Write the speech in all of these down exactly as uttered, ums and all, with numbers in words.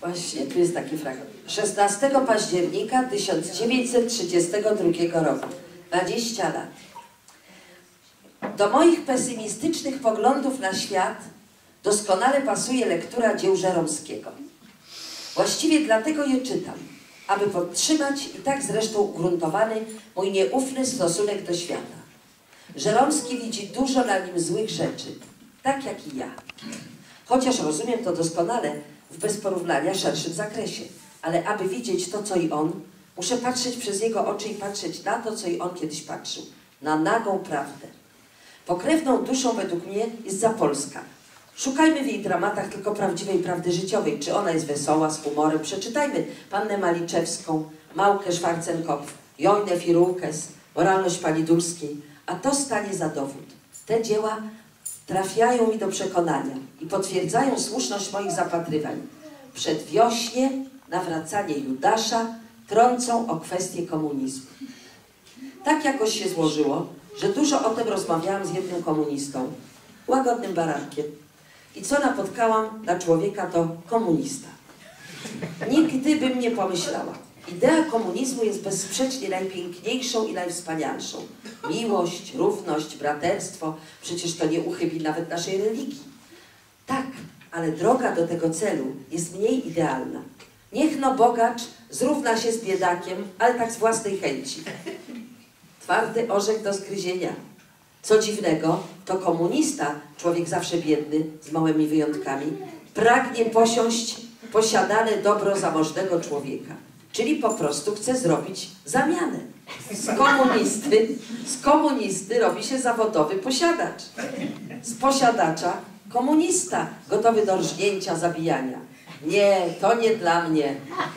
Właśnie, tu jest taki fragment. szesnastego października tysiąc dziewięćset trzydziestego drugiego roku. dwadzieścia lat. Do moich pesymistycznych poglądów na świat doskonale pasuje lektura dzieł Żeromskiego. Właściwie dlatego je czytam, aby podtrzymać i tak zresztą ugruntowany mój nieufny stosunek do świata. Żeromski widzi dużo na nim złych rzeczy, tak jak i ja. Chociaż rozumiem to doskonale w bez porównania szerszym zakresie. Ale aby widzieć to, co i on, muszę patrzeć przez jego oczy i patrzeć na to, co i on kiedyś patrzył. Na nagą prawdę. Pokrewną duszą według mnie jest Zapolska. Szukajmy w jej dramatach tylko prawdziwej prawdy życiowej. Czy ona jest wesoła, z humorem? Przeczytajmy Pannę Maliczewską, Małkę Schwarzenkopf, Jojnę Firulkes, Moralność pani Dulskiej. A to stanie za dowód. Te dzieła trafiają mi do przekonania i potwierdzają słuszność moich zapatrywań. Przedwiośnie, nawracanie Judasza trącą o kwestię komunizmu. Tak jakoś się złożyło, że dużo o tym rozmawiałam z jednym komunistą, łagodnym barankiem. I co napotkałam na człowieka, to komunista. Nigdy bym nie pomyślała. Idea komunizmu jest bezsprzecznie najpiękniejszą i najwspanialszą. Miłość, równość, braterstwo, przecież to nie uchybi nawet naszej religii. Tak, ale droga do tego celu jest mniej idealna. Niech no bogacz zrówna się z biedakiem, ale tak z własnej chęci. Twardy orzech do zgryzienia. Co dziwnego, to komunista, człowiek zawsze biedny, z małymi wyjątkami, pragnie posiąść posiadane dobro zamożnego człowieka. Czyli po prostu chce zrobić zamianę. Z komunisty, z komunisty robi się zawodowy posiadacz. Z posiadacza komunista, gotowy do rżnięcia, zabijania. Nie, to nie dla mnie.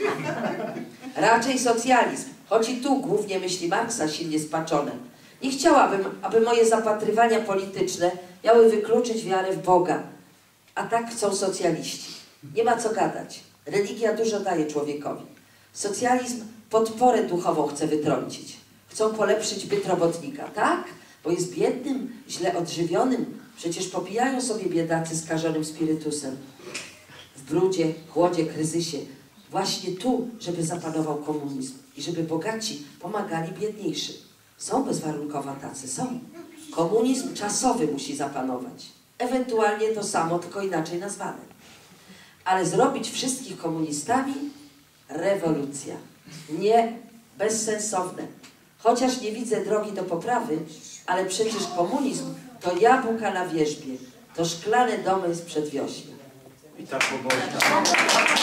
Raczej socjalizm, choć i tu głównie myśli Marksa silnie spaczone. Nie chciałabym, aby moje zapatrywania polityczne miały wykluczyć wiarę w Boga. A tak chcą socjaliści. Nie ma co gadać. Religia dużo daje człowiekowi. Socjalizm podporę duchową chce wytrącić. Chcą polepszyć byt robotnika. Tak, bo jest biednym, źle odżywionym. Przecież popijają sobie biedacy skażonym spirytusem. W brudzie, chłodzie, kryzysie. Właśnie tu, żeby zapanował komunizm i żeby bogaci pomagali biedniejszym. Są bezwarunkowo tacy, są. Komunizm czasowy musi zapanować. Ewentualnie to samo, tylko inaczej nazwane. Ale zrobić wszystkich komunistami? Rewolucja. Nie, bezsensowne. Chociaż nie widzę drogi do poprawy, ale przecież komunizm to jabłka na wierzbie. To szklane domy z przedwiośnia. I tak pobożna.